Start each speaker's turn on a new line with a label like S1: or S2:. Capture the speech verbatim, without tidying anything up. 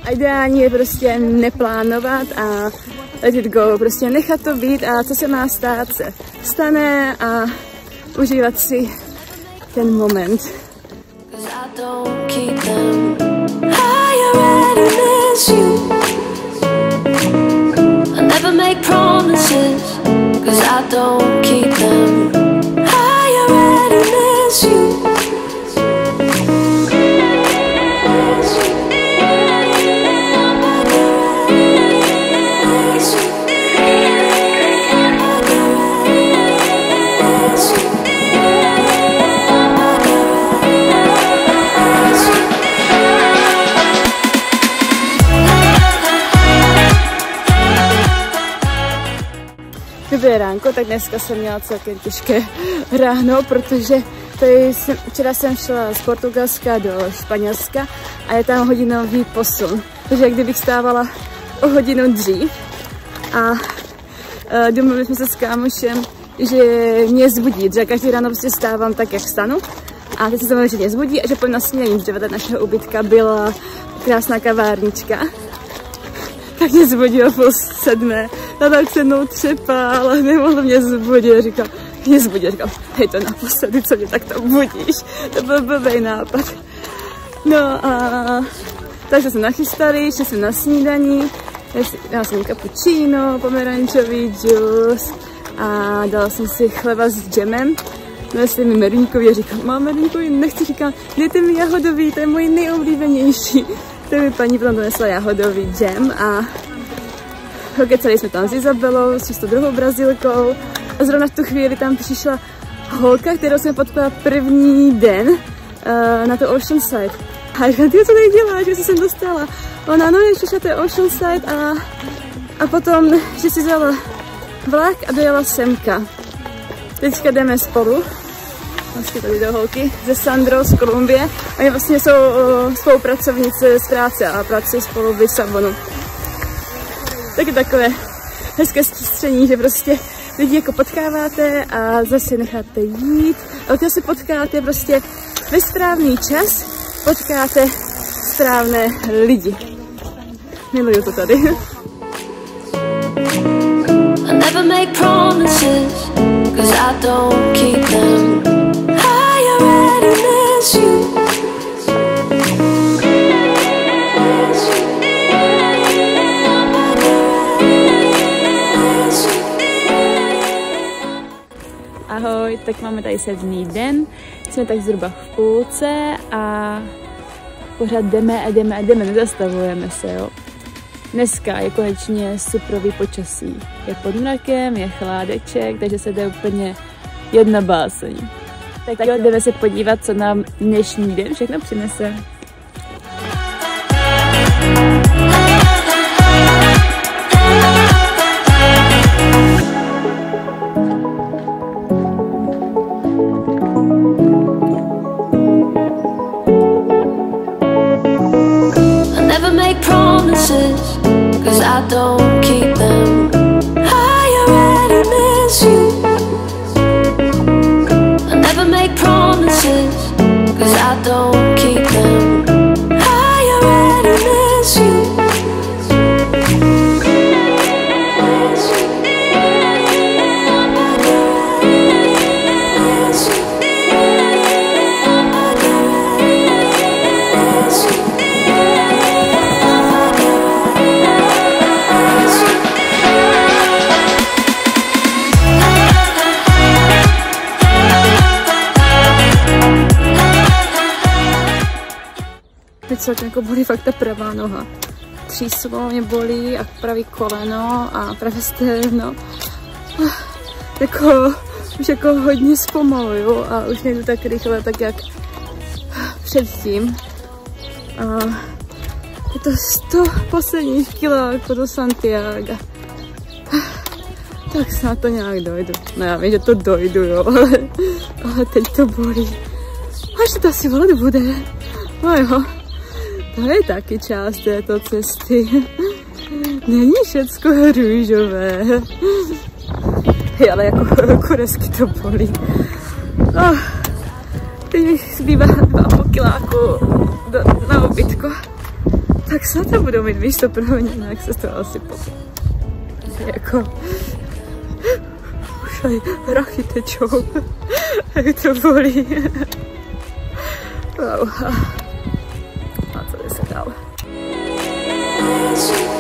S1: A ideální je prostě neplánovat a let it go, prostě nechat to být a co se má stát, se stane a užívat si ten moment. Dobré ránko, tak dneska jsem měla celkem těžké ráno, protože tady jsem, včera jsem šla z Portugalska do Španělska a je tam hodinový posun. Takže kdybych stávala o hodinu dřív a uh, domluvili jsme se s kámošem, že mě zbudí, že každý ráno prostě stávám tak, jak vstanu. A teď se domluvili, že mě zbudí a že pojď na snídaní, protože vedle našeho ubytka byla krásná kavárnička. Tak mě zbudil půl sedmé. A tak se mnou třepá, ale nemohl mě zbudit. Říkal, mě zbudil. Říkal, hej, to naposledy, co mě takto budíš. To byl blbej nápad. No a takže jsme nachystali, šli jsme na snídaní. Dala jsem cappuccino, pomerančový džus a dala jsem si chleba s džemem. Nesli mi merínkový a říkal, mám merínkový, nechci, říkal, dejte mi jahodový, to je můj nejoblíbenější. To mi paní potom donesla jahodový džem a kecali jsme tam s Izabelou, s tou druhou Brazilkou a zrovna v tu chvíli tam přišla holka, kterou jsem potkala první den uh, na to Oceanside. A říkám, ty co tady děláš, že jsi sem dostala? Ona, no ještě šla to je Oceanside a, a potom, že si vzala vlak a dojela semka. Teďka jdeme spolu, vlastně tady do holky, ze Sandrou z Kolumbie. Oni vlastně jsou uh, spolupracovnice z práce a pracují spolu v Lisabonu. Taky takové hezké stření, že prostě lidi jako potkáváte a zase necháte jít. A když se potkáte prostě ve správný čas, potkáte správné lidi. Miluju to tady. I never make promises, 'cause I don't keep them. I already miss you. Ahoj, tak máme tady sedmý den, jsme tak zhruba v půlce a pořád jdeme a jdeme a jdeme, nezastavujeme se, jo. Dneska je konečně suprový počasí, je pod mrakem, je chládeček, takže se jde úplně jedna báseň. Tak jo, jdeme se podívat, co nám dnešní den všechno přinese. Cause I don't keep them. I already miss you. I never make promises, cause I don't keep them. I already miss you. Teď se jako bolí fakt ta pravá noha. Tříslo mě bolí a pravý koleno a pravé stehno. Jako, už jako hodně zpomaluju a už nejdu tak rychle, tak jak předtím. A je to sto posledních kiláků do Santiago. Tak snad to nějak dojdu. No já vím, že to dojdu, jo, ale, ale teď to bolí. Až to asi volat bude. No jo. To je taky část této cesty. Není všecko růžové. Hej, ale jako koresky to bolí. Oh, teď mi zbývá dva a půl kiláku do, na ubytku. tak snad to budou mít místo pro ní, jak se to asi potom. Jako... Už aj rachy tečou. Jak to bolí. Wow. A co by se dál?